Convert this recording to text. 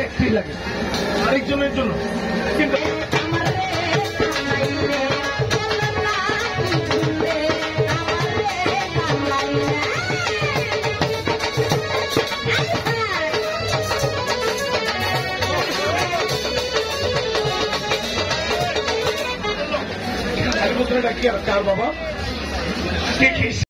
একটি লাগে আরেকজনের জন্য, কিন্তু কি আর কার বাবা